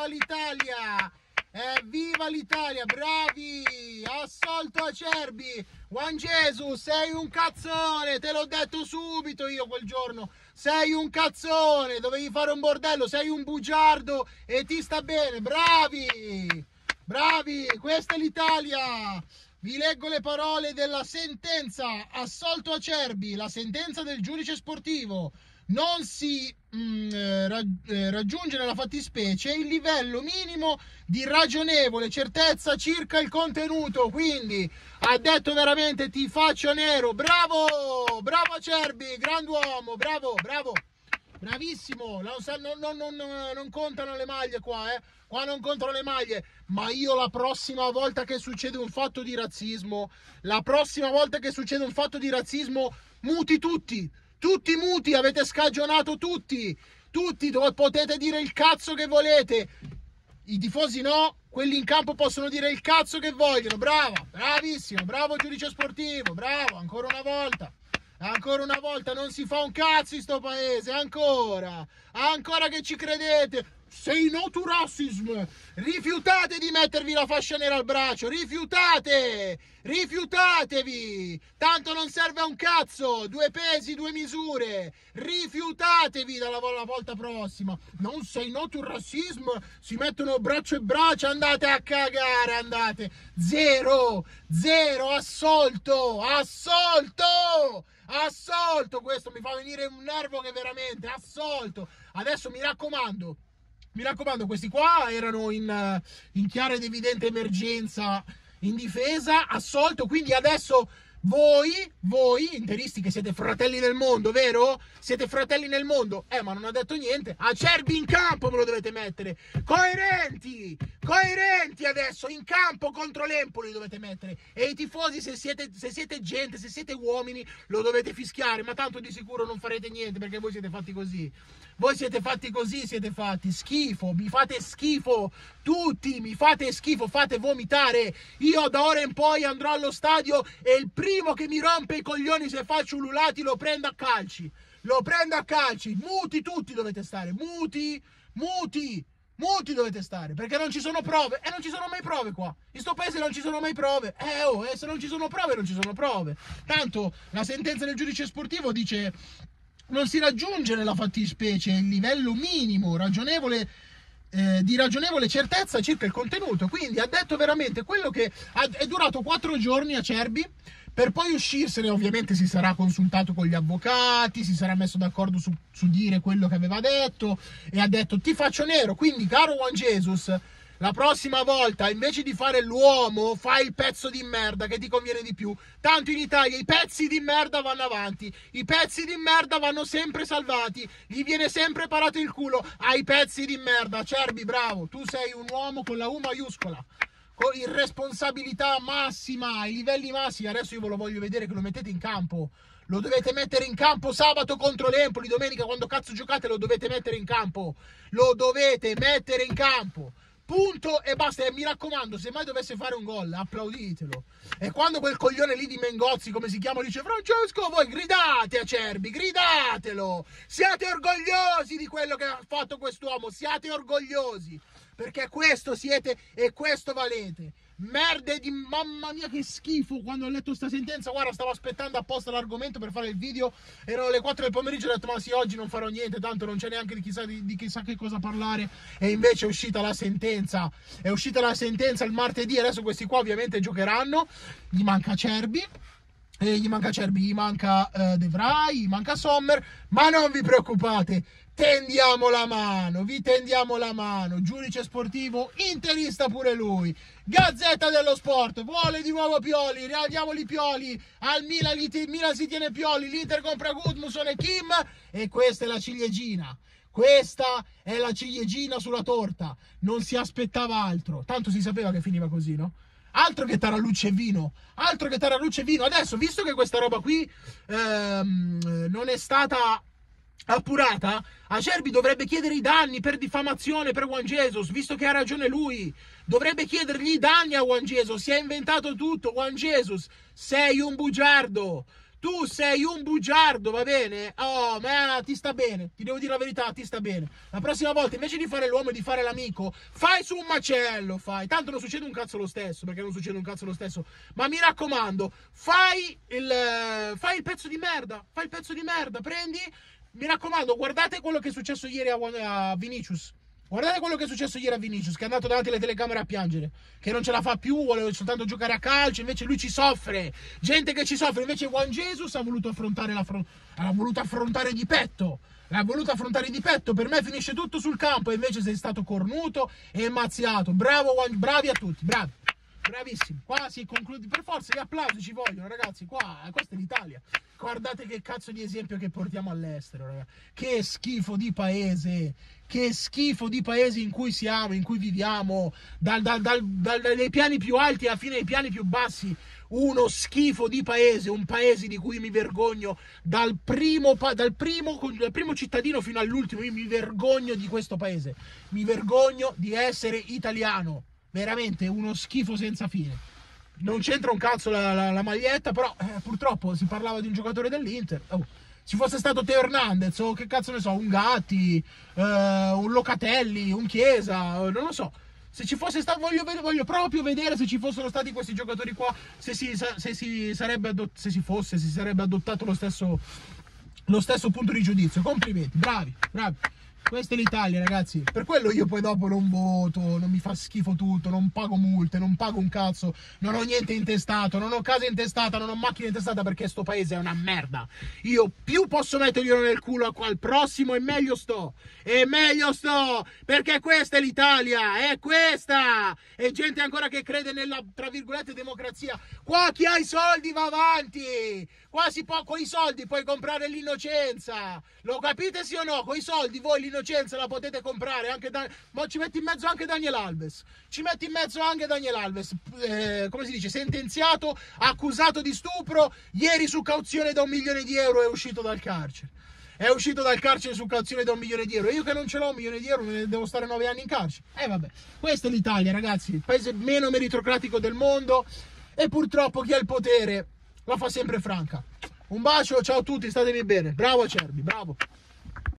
Evviva l'Italia! Evviva l'Italia, bravi! Assolto Acerbi! Juan Jesus, sei un cazzone, te l'ho detto subito io quel giorno. Sei un cazzone, dovevi fare un bordello, sei un bugiardo e ti sta bene, bravi! Bravi, questa è l'Italia! Vi leggo le parole della sentenza, assolto Acerbi, la sentenza del giudice sportivo. Non si raggiunge nella fattispecie il livello minimo di ragionevole certezza circa il contenuto, quindi ha detto veramente ti faccio nero, bravo, bravo Acerbi, grand'uomo, bravo, bravo, bravissimo, non contano le maglie qua, qua non contano le maglie, ma io la prossima volta che succede un fatto di razzismo, muti tutti muti, avete scagionato tutti, dove potete dire il cazzo che volete, i tifosi no, quelli in campo possono dire il cazzo che vogliono, brava, bravissimo, bravo giudice sportivo, bravo, ancora una volta non si fa un cazzo in sto paese, ancora che ci credete, say no to racism, rifiutate di mettervi la fascia nera al braccio, rifiutatevi, tanto non serve a un cazzo, 2 pesi, 2 misure, rifiutatevi dalla volta prossima, non say no to racism, si mettono braccio e braccio, andate a cagare, andate, zero, assolto, questo mi fa venire un nervo che veramente, assolto, adesso mi raccomando, questi qua erano in chiara ed evidente emergenza in difesa, assolto, quindi adesso voi interisti che siete fratelli nel mondo, vero? Siete fratelli nel mondo, ma non ha detto niente, Acerbi in campo me lo dovete mettere, coerenti adesso, in campo contro l'Empoli dovete mettere, e i tifosi se siete gente, se siete uomini lo dovete fischiare, ma tanto di sicuro non farete niente perché voi siete fatti così. Siete fatti schifo, mi fate schifo, tutti mi fate schifo, fate vomitare. Io da ora in poi andrò allo stadio e il primo che mi rompe i coglioni se faccio ululati lo prendo a calci. Muti tutti dovete stare, muti dovete stare, perché non ci sono prove, e non ci sono mai prove qua. In sto paese non ci sono mai prove, se non ci sono prove, non ci sono prove. Tanto la sentenza del giudice sportivo dice non si raggiunge nella fattispecie il livello minimo di ragionevole certezza circa il contenuto, quindi ha detto veramente quello che è durato 4 giorni Acerbi, per poi uscirsene. Ovviamente si sarà consultato con gli avvocati, si sarà messo d'accordo su dire quello che aveva detto, e ha detto ti faccio nero, quindi caro Juan Jesus, la prossima volta invece di fare l'uomo fai il pezzo di merda che ti conviene di più, tanto in Italia i pezzi di merda vanno avanti, i pezzi di merda vanno sempre salvati, gli viene sempre parato il culo ai pezzi di merda. Acerbi, bravo, tu sei un uomo con la U maiuscola, con irresponsabilità massima, ai livelli massimi. Adesso io ve lo voglio vedere che lo mettete in campo, lo dovete mettere in campo sabato contro l'Empoli, domenica quando cazzo giocate lo dovete mettere in campo, punto e basta. E mi raccomando, se mai dovesse fare un gol applauditelo, e quando quel coglione lì di Mengozzi, come si chiama, dice Francesco, voi gridate Acerbi, gridatelo, siate orgogliosi di quello che ha fatto quest'uomo, siate orgogliosi, perché questo siete e questo valete. Merde di mamma mia, che schifo. Quando ho letto sta sentenza, guarda, stavo aspettando apposta l'argomento per fare il video, erano le 4 del pomeriggio, ho detto ma sì, oggi non farò niente, tanto non c'è neanche di chissà che cosa parlare, e invece è uscita la sentenza il martedì. Adesso questi qua ovviamente giocheranno, gli manca Acerbi, gli manca De Vrij, gli manca Sommer, ma non vi preoccupate, vi tendiamo la mano, giudice sportivo interista pure lui, Gazzetta dello Sport, vuole di nuovo Pioli, riandiamoli Pioli, al Milan si tiene Pioli, l'Inter compra Gudmundsson e Kim, e questa è la ciliegina sulla torta, non si aspettava altro, tanto si sapeva che finiva così, no? Altro che tarallucce e vino, adesso, visto che questa roba qui non è stata appurata, Acerbi dovrebbe chiedere i danni per diffamazione per Juan Jesus, visto che ha ragione lui, dovrebbe chiedergli i danni a Juan Jesus, si è inventato tutto. Juan Jesus, sei un bugiardo, Tu sei un bugiardo, va bene? Oh, ma ti sta bene, ti devo dire la verità, ti sta bene. La prossima volta, invece di fare l'uomo e di fare l'amico, fai su un macello, fai. Tanto non succede un cazzo lo stesso, perché non succede un cazzo lo stesso. Ma mi raccomando, fai il pezzo di merda, fai il pezzo di merda, prendi. Mi raccomando, guardate quello che è successo ieri a Vinicius. Guardate quello che è successo ieri a Vinicius, che è andato davanti alle telecamere a piangere, che non ce la fa più, vuole soltanto giocare a calcio, invece lui ci soffre. Gente che ci soffre, invece Juan Jesus ha voluto affrontare di petto. L'ha voluto affrontare di petto, per me finisce tutto sul campo, e invece sei stato cornuto e mazziato. Bravo, bravi a tutti, bravi. Bravissimi, qua si conclude, per forza gli applausi ci vogliono, ragazzi, questa è l'Italia. Guardate che cazzo di esempio che portiamo all'estero, ragazzi. Che schifo di paese in cui siamo, in cui viviamo, dai piani più alti alla fine ai piani più bassi. Uno schifo di paese, un paese di cui mi vergogno dal primo cittadino fino all'ultimo. Io mi vergogno di questo paese, mi vergogno di essere italiano. Veramente uno schifo senza fine. Non c'entra un cazzo la maglietta, però purtroppo si parlava di un giocatore dell'Inter. Ci fosse stato Teo Hernandez o che cazzo ne so, un Gatti, un Locatelli, un Chiesa, non lo so. Se ci fosse stato, voglio proprio vedere se ci fossero stati questi giocatori qua, se si sarebbe adottato lo stesso punto di giudizio. Complimenti, bravi. Questa è l'Italia, ragazzi. Per quello io poi dopo non voto, non mi fa schifo tutto, non pago multe, non pago un cazzo, non ho niente intestato, non ho casa intestata, non ho macchina intestata, perché sto paese è una merda. Io più posso metterglielo nel culo al prossimo e meglio sto. Perché questa è l'Italia, è questa. E gente ancora che crede nella, tra virgolette, democrazia. Qua chi ha i soldi va avanti. Qua con i soldi puoi comprare l'innocenza. Lo capite sì o no? Con i soldi voi l'innocenza la potete comprare. Ma ci metti in mezzo anche Daniel Alves. Come si dice? Sentenziato, accusato di stupro. Ieri su cauzione da 1 milione di euro è uscito dal carcere. Su cauzione da 1 milione di euro. Io che non ce l'ho 1 milione di euro, devo stare 9 anni in carcere. Vabbè. Questa è l'Italia, ragazzi. Il paese meno meritocratico del mondo. E purtroppo chi ha il potere la fa sempre franca. Un bacio, ciao a tutti, statevi bene. Bravo Acerbi, bravo.